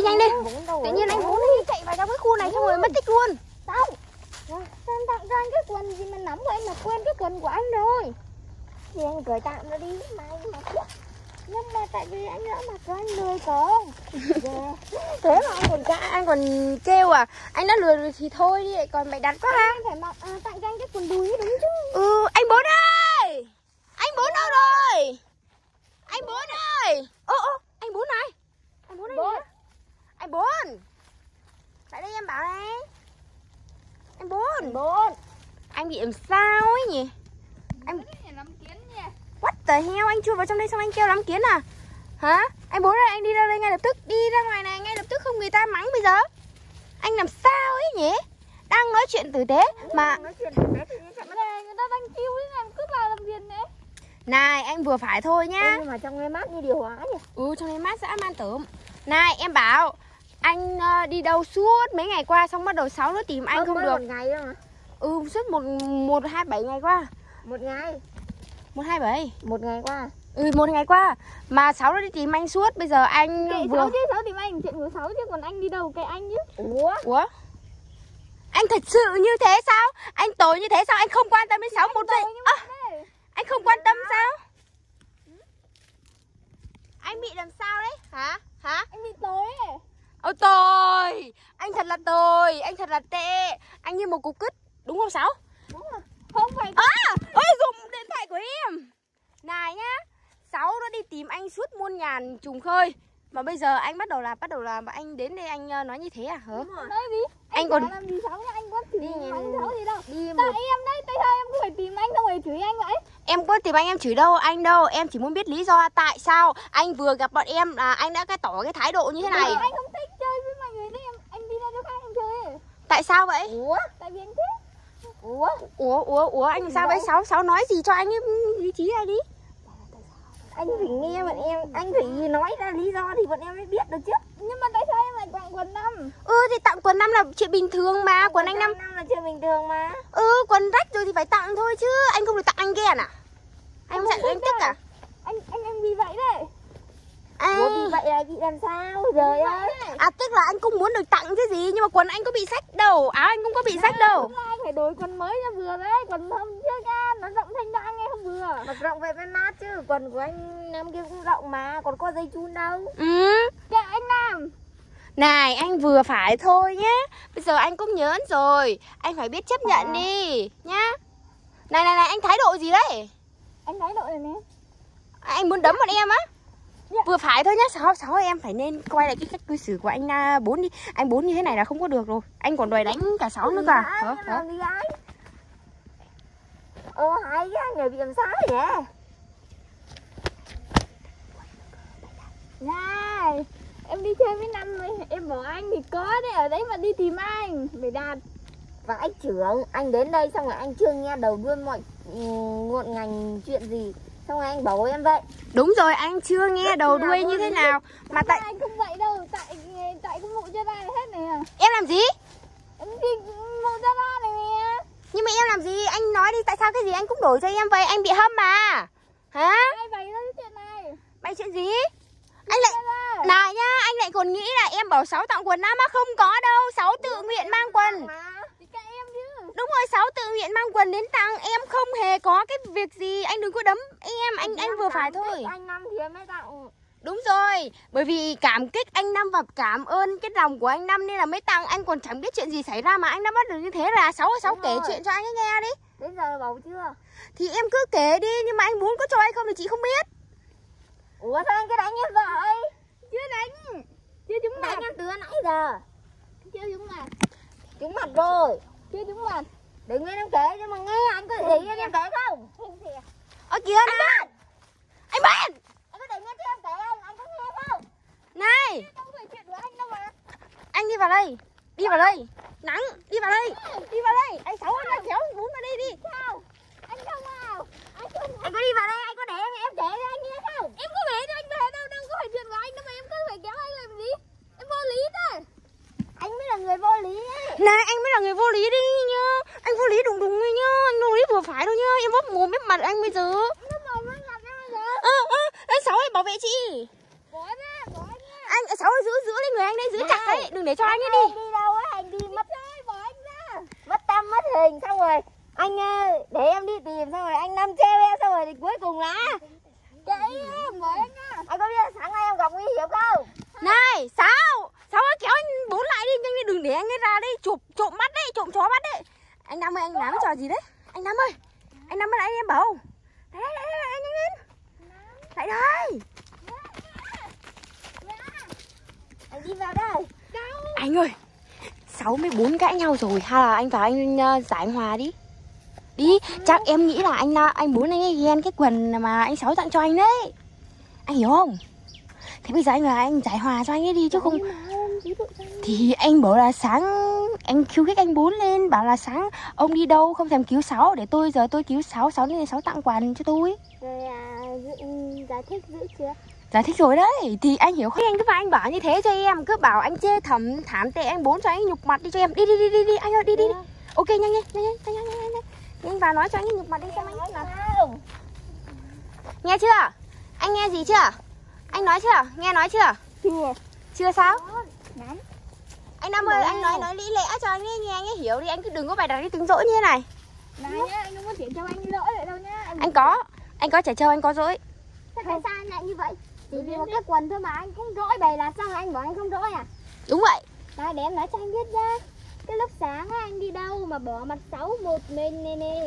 nhanh đi. Tự nhiên anh Bốn đi chạy vào trong cái khu này xong rồi mất tích luôn. Sao? Sao tặng cho anh cái quần gì mà nắm của anh mà quên cái quần của anh rồi. Thì anh cởi tạm nó đi mà anh mặc tiếp. Nhưng mà tại vì anh đã mặc cho anh lười con. Thế mà anh còn kêu à? Anh đã lừa rồi thì thôi đi, còn mày đặt quá ha. Anh phải mặc tặng cho anh cái quần đùi đúng chứ. Ừ, anh Bốn ơi. Anh Bốn đâu rồi? Anh Bốn ơi. Anh Bốn này. Anh Bốn này. Anh Bốn. Tại đây em bảo này. Anh Bốn. Anh bị làm sao ấy nhỉ? Anh Lắm kiến nha. What the hell, anh chui vào trong đây xong anh kêu lắm kiến à? Hả? Anh Bốn ơi, anh đi ra đây ngay lập tức. Đi ra ngoài này ngay lập tức, không người ta mắng bây giờ. Anh làm sao ấy nhỉ? Đang nói chuyện tử tế mà Nói chuyện tử tế thì người ta đang kêu ấy, làm cứ vào làm việc đấy. này, anh vừa phải thôi nhá. Nhưng mà trong đây mát như điều hòa nhỉ. Ừ, trong đây mát dã man tởm. Này, em bảo anh đi đâu suốt mấy ngày qua xong bắt đầu Sáu nó tìm anh không được. Một ngày đâu mà. Ừ, suốt 127 ngày qua. Một ngày. 127. Một ngày qua. Ừ, 1 ngày qua. Mà Sáu nó đi tìm anh suốt. Bây giờ anh kệ vừa... Sáu chứ, Sáu tìm anh, chuyện của Sáu chứ. Còn anh đi đâu kệ anh chứ. Ủa? Anh thật sự như thế sao? Anh tối như thế sao? Anh không quan tâm đến Sáu một giây. Anh không quan tâm sao? Anh bị làm sao đấy? Hả? Anh bị tối ấy. Ôi tồi. Anh thật là tồi. Anh thật là tệ. Anh như một cục cứt. Đúng không Sáu? Đúng rồi. Không phải. Ôi dùng điện thoại của em. Này nhá, Sáu nó đi tìm anh suốt muôn ngàn trùng khơi. Mà bây giờ anh bắt đầu là anh đến đây anh nói như thế à? Hả? Nói gì? Anh còn làm gì Sáu nhá, anh có chửi mắng Sáu gì đâu. đi Tại em đấy, tại sao em cứ phải tìm anh xong rồi chửi anh vậy? Em có tìm anh, em chửi đâu anh đâu. Em chỉ muốn biết lý do tại sao anh vừa gặp bọn em là anh đã tỏ cái thái độ như thế này. Anh không thích chơi với mọi người nên anh đi ra chỗ khác anh chơi ấy. Tại sao vậy? Tại vì anh thích. Ủa anh sao vậy? Sáu nói gì cho anh ấy lý trí ra đi. Anh phải nghe bọn em, anh phải nói ra lý do thì bọn em mới biết được chứ. Nhưng mà tại sao em lại tặng quần 5? Thì tặng quần 5 là chuyện bình thường mà. Quần anh 5 là chuyện bình thường mà. Quần rách rồi thì phải tặng thôi chứ. Anh không được tặng anh ghen à? Anh không tặng anh tức à? Anh bị vậy đấy. Ủa bị vậy là bị làm sao? Trời ơi. Tức là anh cũng muốn được tặng chứ gì. Nhưng mà quần anh có bị rách đâu. Áo anh cũng có bị rách đâu. Anh phải đổi quần mới cho vừa đấy. Quần hôm trước nha, nó rộng thanh đoạn nghe không vừa. Mặc rộng vậy mới mát chứ. Quần của anh Nam kia cũng rộng mà. Còn có dây chun đâu. Kệ anh Nam. Này anh vừa phải thôi nhá. Bây giờ anh cũng nhớn rồi. Anh phải biết chấp nhận đi nhá. Này anh thái độ gì đấy? Anh thái độ này nè. Anh muốn đấm bọn em á? Vừa phải thôi nhá. Sáu em phải nên quay lại cái cách cư xử của anh Bốn đi. Anh Bốn như thế này là không có được rồi. Anh còn đòi đánh cả Sáu nữa cả. Hay á, người bị làm sao vậy? Này, em đi chơi với Năm rồi, em bỏ anh thì có đấy, ở đấy mà đi tìm anh. Phải đạt. Và anh trưởng, anh đến đây xong rồi anh chưa nghe đầu đuôi mọi ngọn ngành chuyện gì. Xong rồi anh bảo em vậy. Đúng rồi, anh chưa nghe đầu đuôi như thế nào. Mà tại anh không vậy đâu, tại cái mụ cho ba này hết này à. Em làm gì? Em đi mụ cho ba này nè. Nhưng mà em làm gì? Anh nói đi, tại sao cái gì anh cũng đổi cho em vậy? Anh bị hâm mà. Hả? Ai bày ra cái chuyện này? Bày chuyện gì? Anh lại này nhá, anh lại còn nghĩ là em bảo Sáu tặng quần 5 á, không có đâu. Sáu tự nguyện mang quần. Đúng rồi, Sáu tự nguyện mang quần đến tặng. Em không hề có cái việc gì. Anh đừng có đấm em. Anh vừa phải thôi. Anh Năm thì em mới tặng. Đúng rồi, bởi vì cảm kích anh Năm và cảm ơn cái lòng của anh Năm nên là mới tặng. Anh còn chẳng biết chuyện gì xảy ra mà anh đã bắt được như thế là Sáu kể chuyện cho anh ấy nghe đi. Đến giờ bảo chưa? Thì em cứ kể đi, nhưng mà anh muốn có cho hay không thì chị không biết. Ủa sao anh cứ đánh em vậy? Chưa đánh. Chưa trúng mặt. Đánh em từ nãy giờ. Chưa trúng mặt. Trúng mặt rồi. Chưa trúng mặt. Đừng nghe em kể nhưng mà nghe anh có để em kể không? Ơ kìa nè. Anh Ben. Anh có để nghe cho em kể anh có nghe không? Này. Không phải chuyện của anh đâu mà. Anh đi vào đây. Đi vào đây. Nắng, đi vào đây. Đi vào đây. Anh Sáu anh kéo Bốn vào đây đi. Sao? Anh không vào. Anh có đi vào đây, anh có để em kể cho anh nghe không? Em có về cho anh về đâu, đâu có phải chuyện của anh đâu mà em cứ phải kéo anh làm gì? Em vô lý thế. Anh mới là người vô lý ấy. Này anh mới là người vô lý đi nhá. Anh vô lý đùng ấy nhá. Anh vô lý vừa phải thôi nhá. Em bóp mồm bếp mặt anh bây giờ. Nó mồm nó mặt em bây giờ. Anh Sáu ơi bảo vệ chị. Bỏ ra. Anh Sáu ơi giữ lấy người anh đây, giữ đường để cho anh ấy đi. Đi đâu ấy, anh đi mất bỏ anh ra. Mất tâm mất hình, xong rồi anh để em đi tìm, xong rồi anh nằm treo em, xong rồi thì cuối cùng là cái em bỏ anh ra. Anh có biết là sáng nay em gặp nguy hiểm không? Này, Sáu ơi, kéo anh Bốn lại đi, nhanh đi, đừng để anh ấy ra đây trộm bắt đấy, trộm chó bắt đấy. Anh Năm ơi, anh làm cái trò gì đấy? Anh Năm ơi lại em bầu. Đấy, anh nhanh lên. Lại đây. Anh đi vào đây. Anh ơi, 64 cãi nhau rồi, hay là anh vào anh giải hòa đi. Đi, chắc em nghĩ là anh Bốn anh ấy ghen cái quần mà anh Sáu tặng cho anh đấy. Anh hiểu không? Thế bây giờ anh giải hòa cho anh ấy đi chứ không. Thì anh bảo là sáng anh khiêu khích anh Bốn lên, bảo là sáng ông đi đâu không thèm cứu Sáu, để giờ tôi cứu Sáu nên Sáu tặng quần cho tôi. Rồi giải thích dữ chưa? Giải thích rồi đấy, thì anh hiểu không? Anh cứ vào anh bảo như thế cho em, cứ bảo anh chê thảm tệ anh Bốn cho anh nhục mặt đi cho em. Đi anh ơi, đi. Ok, nhanh. Nhanh vào nói cho anh nhục mặt đi xem anh nào. Nghe chưa? Anh nghe gì chưa? Anh nói chưa? Nghe nói chưa? Chưa sao? Anh Năm ơi, anh nói lý lẽ cho anh ấy nghe, anh ấy hiểu đi, anh cứ đừng có bày đặt cái tính dỗi như thế này. Này nhá, anh không có chuyện cho anh lỗi vậy đâu nhá. Anh có trẻ trâu, anh có dỗi. Thế tại sao anh lại như vậy? Chỉ vì một cái quần thôi mà anh cũng dỗi bày là sao anh bảo anh không dỗi à? Đúng vậy. Đây để em nói cho anh biết ra. Cái lúc sáng á, anh đi đâu mà bỏ mặt Sáu một mình nè.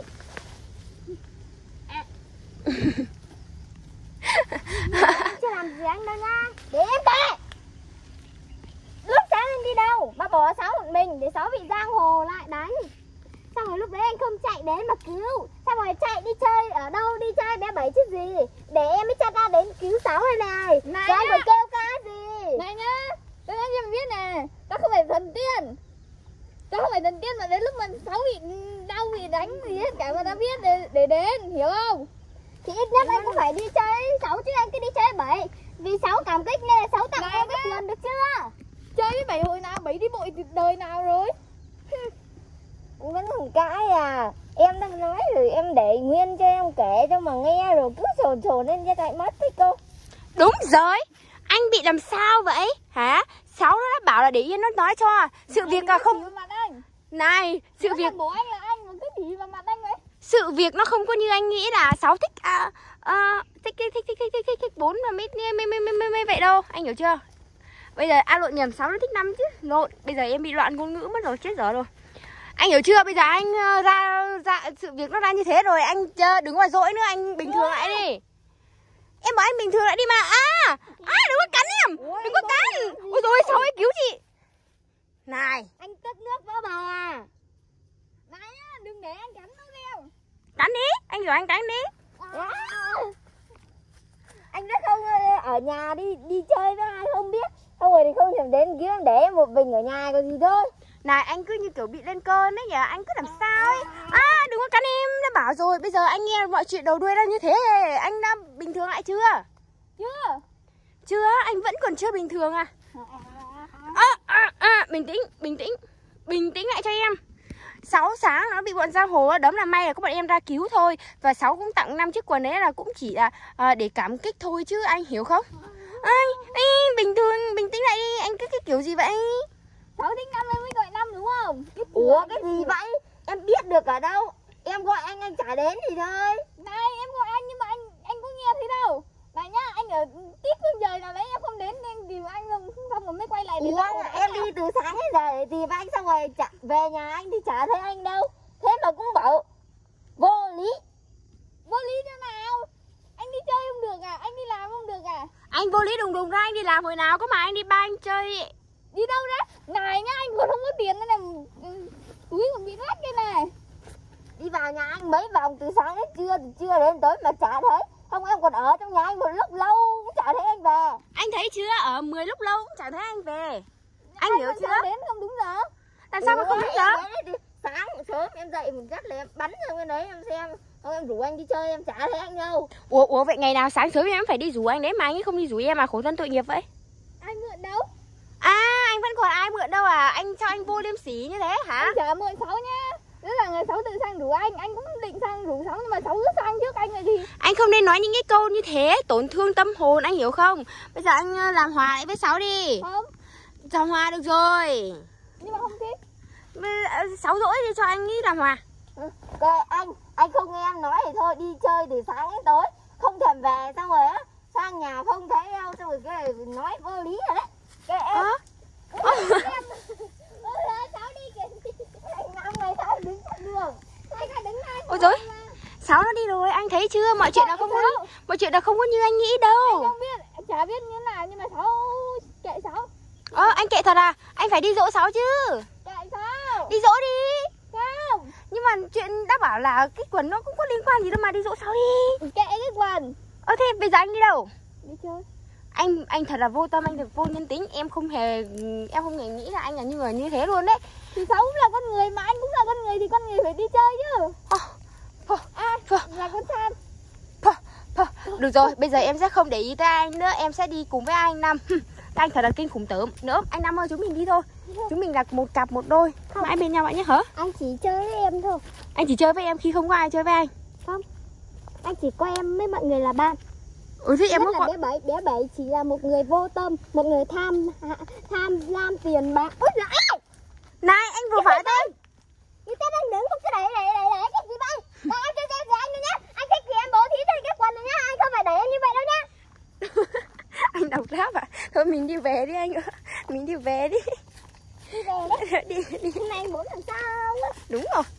Chứ làm gì anh đâu nha. Để em kể. Lúc sáng anh đi đâu mà bỏ Sáu một mình để Sáu bị giang hồ lại đánh. Xong rồi lúc đấy anh không chạy đến mà cứu. Xong rồi chạy đi chơi ở đâu, đi chơi bé Bảy chứ gì. Để em mới cho ta đến cứu Sáu đây này. Rồi anh phải kêu ca gì. Này nhá, tôi nói cho em biết nè, ta không phải thần tiên. Ta không phải thần tiên mà đến lúc mà Sáu bị đau bị đánh gì hết cả mà ta biết để đến, hiểu không? Thì ít nhất anh cũng phải đi chơi Sáu chứ anh cứ đi chơi Bảy. Vì Sáu cảm kích nên Sáu tặng em cái tiền được chưa? Chơi với Bảy hồi nào, Bảy đi bội từ đời nào rồi? Cũng vẫn không cãi à. Em đang nói rồi em để nguyên cho em kể cho mà nghe rồi cứ sồn lên cho lại mất đấy cô. Đúng rồi. Anh bị làm sao vậy? Hả? Sáu nó đã bảo là để yên nó nói cho. Sự việc là không. Này, sự việc bố anh là anh mà cái gì vào mặt anh ấy? Sự việc nó không có như anh nghĩ là Sáu thích thích Bốn mà mới vậy đâu, anh hiểu chưa? Bây giờ lộn nhầm, Sáu nó thích Năm chứ. Lộn, bây giờ em bị loạn ngôn ngữ mất rồi, chết dở rồi. Anh hiểu chưa? Bây giờ anh ra sự việc nó ra như thế rồi, anh đừng có dỗi nữa, anh bình thường lại đi. Em bảo anh bình thường lại đi mà. Đừng có cắn em. Đừng có cắn. Ôi rồi sao ấy cứu chị. Này, anh cất nước vào bà à. Này đừng để anh cắn nó kêu. Cắn đi, anh hiểu anh cắn đi. Anh rất không ở nhà đi chơi với ai không biết. Xong rồi thì không thèm đến kiếm em để một mình ở nhà còn gì thôi. Này anh cứ như kiểu bị lên cơn đấy nhỉ, anh cứ làm sao ấy. Đừng có cắn em, đã bảo rồi. Bây giờ anh nghe mọi chuyện đầu đuôi ra như thế, anh đã bình thường lại chưa? Chưa, anh vẫn còn chưa bình thường à? Bình tĩnh lại cho em. Sáu sáng nó bị bọn giang hồ đấm là may là có bọn em ra cứu thôi. Và Sáu cũng tặng 5 chiếc quần đấy là cũng chỉ là để cảm kích thôi chứ, anh hiểu không? Bình tĩnh lại đi, anh cứ cái kiểu gì vậy? Sáu thích Năm mới gọi Năm đúng không? Ủa cái gì vậy? Em biết được ở đâu? Em gọi anh chả đến thì thôi. Này em gọi anh nhưng mà anh có nghe thấy đâu. Này nhá, anh ở tít phương trời nào đấy em không đến nên tìm anh xong rồi mới quay lại đến. Em đi từ sáng đến giờ để tìm anh xong rồi về nhà anh thì chả thấy anh đâu. Thế mà cũng bảo vô lý. Vô lý thế nào? Anh đi chơi không được à? Anh đi làm không được à? Anh vô lý đùng ra, anh đi làm hồi nào có mà anh đi ba anh chơi. Đi đâu đấy? Này nhá, anh còn không có tiền nên là túi còn bị rách đây này. Đi vào nhà anh mấy vòng từ sáng đến trưa, từ trưa đến tối mà chả thấy. Không em còn ở trong nhà anh một lúc lâu cũng chả thấy anh về. Anh thấy chưa? Ở 10 lúc lâu cũng chả thấy anh về. Anh hiểu chưa? Đến không đúng giờ. Làm sao mà không đúng giờ? Sáng sớm em dậy một giấc là em bắn sang bên đấy em xem. Không em rủ anh đi chơi em chả thấy anh đâu. Ủa vậy ngày nào sáng sớm em phải đi rủ anh đấy mà anh ấy không đi rủ em mà khổ thân tội nghiệp vậy? Anh mượn đâu? Anh vẫn còn ai mượn đâu à? Anh cho anh vô liêm sỉ như thế hả? Anh chả mượn Sáu nhá. Tức là người Sáu tự sang rủ anh cũng định sang rủ Sáu nhưng mà Sáu cứ sang trước anh rồi thì. Anh không nên nói những cái câu như thế, tổn thương tâm hồn, anh hiểu không? Bây giờ anh làm hòa lại với Sáu đi. Không. Làm hòa được rồi. Nhưng mà không thích. 6 rưỡi đi cho anh nghĩ làm hòa. Kệ anh không nghe em nói thì thôi, đi chơi từ sáng đến tối không thèm về, xong rồi á sang nhà không thấy đâu, xong rồi cái nói vô lý rồi đấy. Kệ em. Cháu đi kìa. Anh năm ngày sao đứng trên đường. Anh phải đứng đây. Ôi trời, 6 nó đi rồi, anh thấy chưa? Mọi chuyện là không có như anh nghĩ đâu. Anh không biết, chả biết như nào nhưng mà Sáu kệ Sáu. Anh kệ thật à? Anh phải đi dỗ 6 chứ. Kệ Sáu. Đi dỗ đi. Không. Nhưng mà chuyện đã bảo là cái quần nó cũng có liên quan gì đâu mà đi dỗ 6 đi. Kệ cái quần. Thế bây giờ anh đi đâu? Đi chơi. Anh thật là vô tâm, anh thật vô nhân tính, em không hề nghĩ là anh là như người như thế luôn đấy. Thì Sáu cũng là con người mà, anh cũng là con người thì con người phải đi chơi chứ. Là con San. Được rồi, bây giờ em sẽ không để ý tới anh nữa, em sẽ đi cùng với anh Năm. Anh thật là kinh khủng tởm. Nữa, anh Năm ơi, chúng mình đi thôi. Chúng mình là một cặp một đôi, mãi bên nhau bạn nhé hả? Anh chỉ chơi với em thôi. Anh chỉ chơi với em khi không có ai chơi với anh. Không, anh chỉ coi em với mọi người là bạn. Thế em rất có là bé bảy chỉ là một người vô tâm, một người tham lam tiền bạc. Ôi giời! Này, anh vừa phải tên. Như thế đang đứng không cái đẩy cái gì vậy? Còn anh chơi với anh nữa nhá. Anh thích thì em bố thí trên cái quần này nhá, anh không phải đẩy em như vậy đâu nhá. Anh đọc rap à? Thôi mình đi về đi anh ơi. Mình đi về đi. Đi về đấy. Đi. Hôm nay anh muốn làm sao? Đúng rồi.